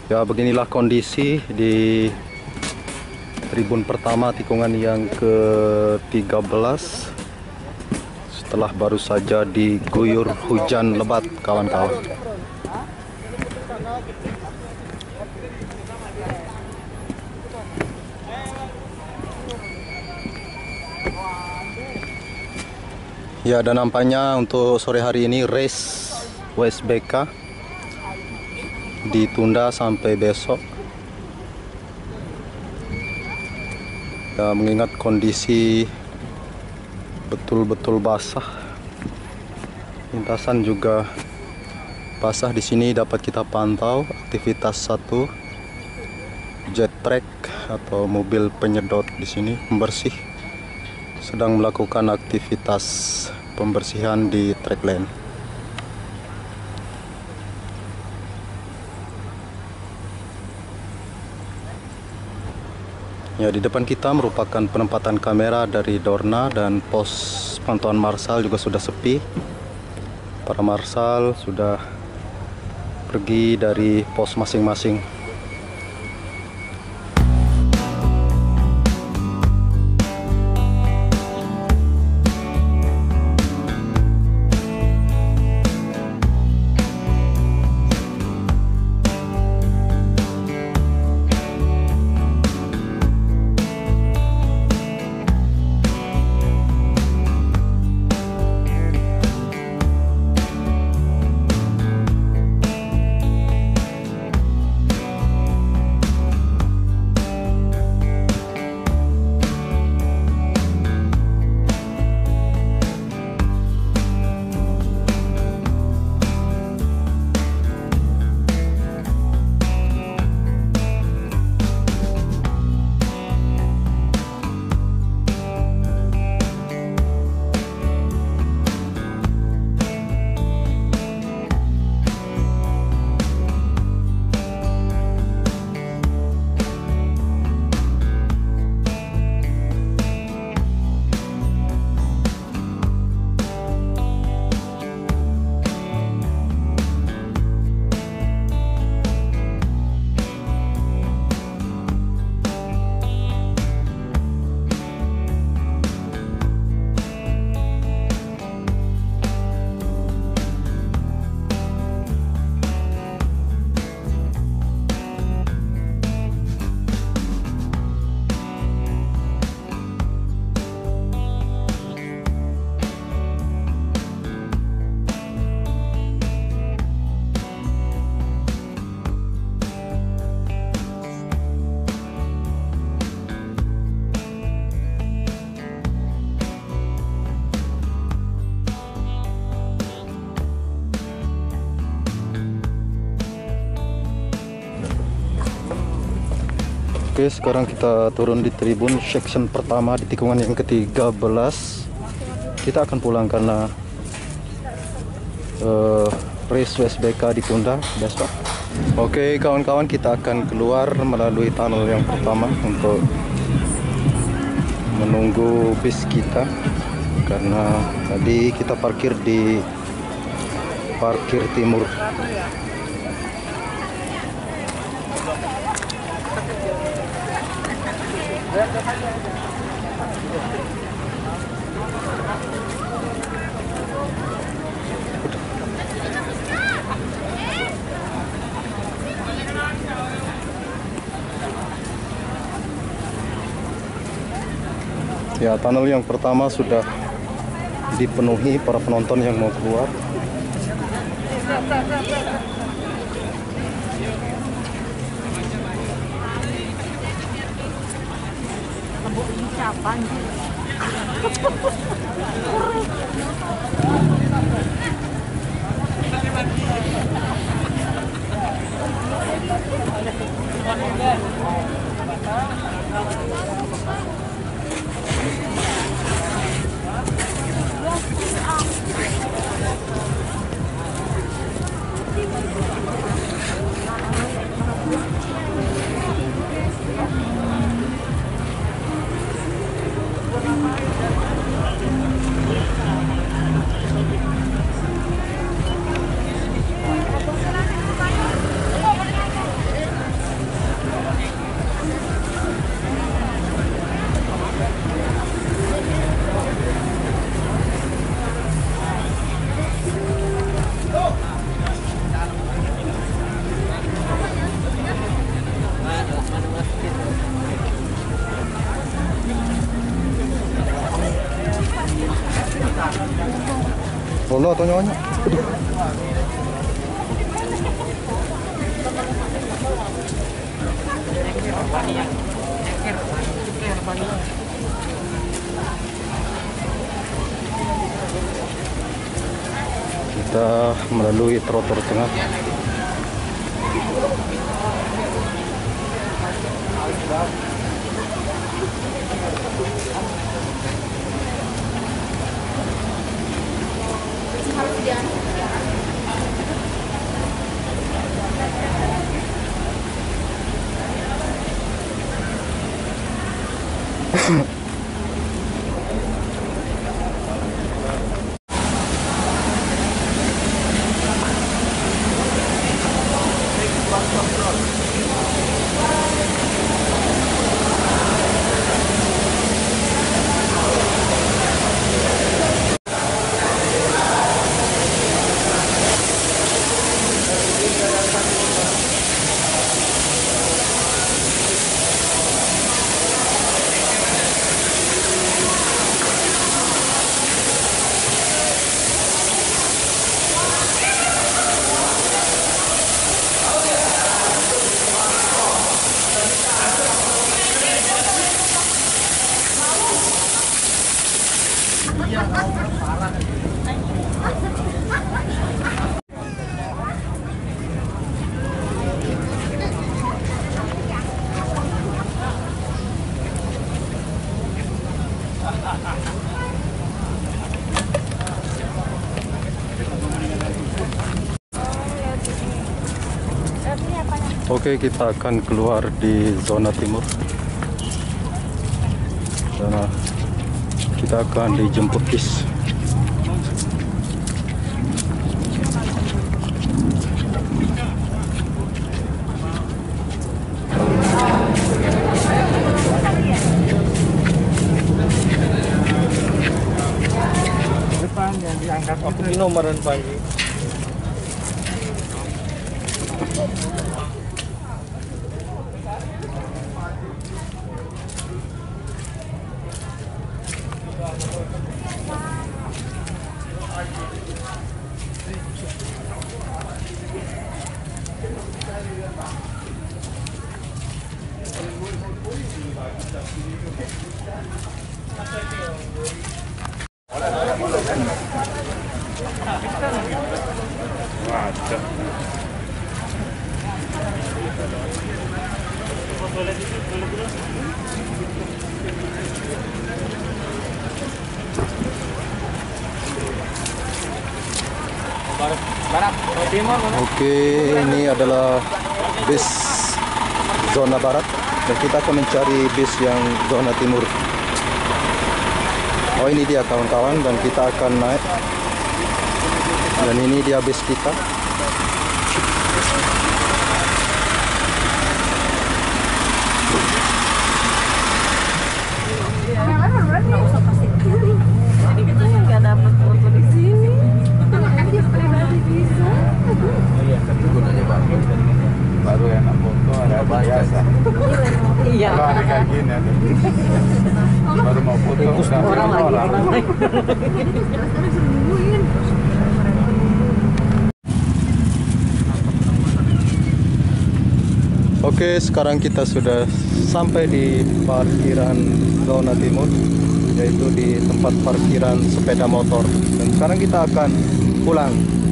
Ya, beginilah kondisi di tribun pertama tikungan yang ke-13 setelah baru saja diguyur hujan lebat, kawan-kawan. Ya, dan nampaknya untuk sore hari ini race WSBK ditunda sampai besok. Ya, mengingat kondisi betul-betul basah, lintasan juga basah. Di sini dapat kita pantau aktivitas satu jet track atau mobil penyedot di sini pembersih sedang melakukan aktivitas pembersihan di track lane. Ya, di depan kita merupakan penempatan kamera dari Dorna dan pos pantauan marsal juga sudah sepi. Para marsal sudah pergi dari pos masing-masing. Oke, sekarang kita turun di tribun section pertama di tikungan yang ke-13. Kita akan pulang karena race WSBK ditunda besok. Oke, kawan-kawan, kita akan keluar melalui tunnel yang pertama untuk menunggu bis kita, karena tadi kita parkir di parkir timur. Ya, tunnel yang pertama sudah dipenuhi para penonton yang mau keluar. Penuh atau nyonya? Aduh. Kita melalui trotoar tengah. Oke, kita akan keluar di zona timur. Karena kita akan dijemput bis. Depan yang diangkat itu nomoran pagi. Oke, ini adalah bis zona barat dan kita akan mencari bis yang zona timur. Oh, ini dia kawan-kawan, dan kita akan naik. Dan ini dia bis kita. Nggak dapat foto di sini. Dia pribadi bisa. Iya, tapi gunanya baru enak foto ada biasa. Iya. Kalau ada kayak gini ada. Baru mau foto udah orang. Oke, sekarang kita sudah sampai di parkiran zona timur, yaitu di tempat parkiran sepeda motor. Dan sekarang kita akan pulang.